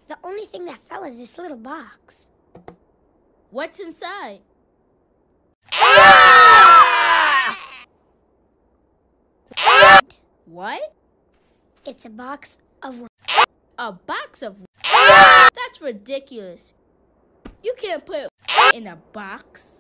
The only thing that fell is this little box. What's inside? What? It's a box of... A box of... That's ridiculous. You can't put in a box.